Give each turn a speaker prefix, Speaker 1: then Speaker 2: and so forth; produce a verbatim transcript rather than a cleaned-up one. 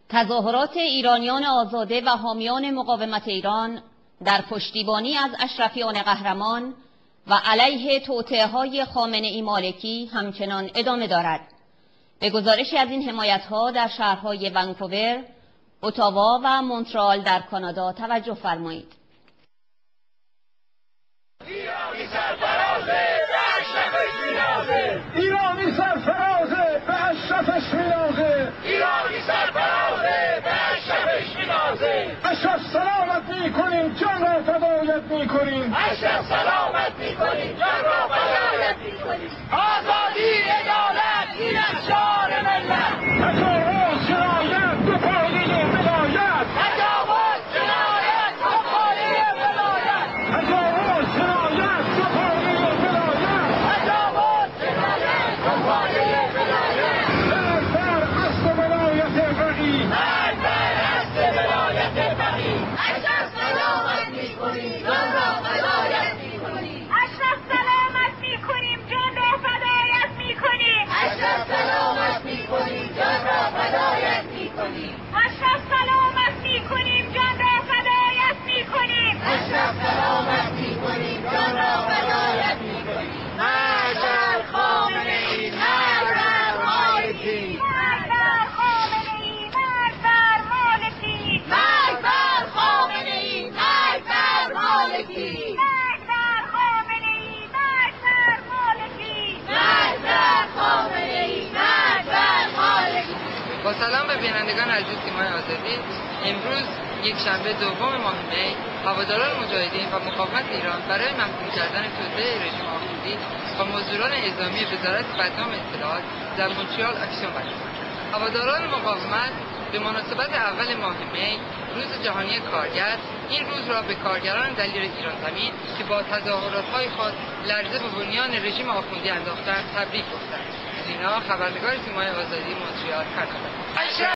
Speaker 1: تظاهرات ایرانیان آزاده و حامیان مقاومت ایران در پشتیبانی از اشرفیان قهرمان و علیه توطئه‌های خامنه‌ای مالکی همچنان ادامه دارد. به گزارشی از این حمایت‌ها در شهرهای ونکوور، اتاوا و مونترال در کانادا توجه فرمایید.
Speaker 2: ایرانی سرفرازه به اشرفش می‌نازه. ایرانی سرفرازه به اشرفش می‌نازه. ایرانی سرفرازه به اشرفش می‌نازه. اشرف سلامت می‌کنیم، جان را فدایت می‌کنیم. اشرف سلامت می‌کنیم، جان را فدایت می‌کنیم. آزادی عدالت این از شعار ملت. تجاوز جنایت دو پایه ولایت. تجاوز جنایت دو پایه ولایت. تجاوز جنایت دو پایه ولایت. تجاوز جنایت دو پایه ولایت. مرد بر اسب ولایت فقیه. مرد بر اسب ولایت فقیه. اشرف سلامت می‌کنیم، جان را فدایت می‌کنیم. اشرف سلامت می‌کنیم، جان را فدایت می‌کنیم. اشرف سلامت می‌کنیم، جان را فدایت می‌کنیم. اشرف سلامت می‌کنیم، جان را فدایت می‌کنیم. اشرف سلامت می‌کنیم، جان را فدایت می‌کنیم. مرگ بر خامنه‌ای، مرگ بر مالکی. مرگ بر خامنه‌ای، مرگ بر مالکی. مرگ بر خامنه‌ای، مرگ بر مالکی. مرگ بر خامنه‌ای، مرگ بر مالکی. مرگ بر خامنه‌ای، مرگ بر مالکی.
Speaker 3: با سلام به بینندگان عزیز سیمای آزادی. امروز یک شنبه دوم ماه می، هواداران مجاهدین و مقاومت ایران برای محکوم کردن توطئه رژیم آخوندی با مزدوران اعزامی وزارت بدنام اطلاعات در مونترال اکسیون برگزار کردند. هواداران مقاومت به مناسبت اول ماه می، روز جهانی کارگر، این روز را به کارگران دلیر ایران زمین که با تظاهرات‌های خود لرزه به بنیان رژیم آخوندی انداختند تبریک گفتند. زینا، خبرنگار سیمای آزادی، مونترال، کانادا.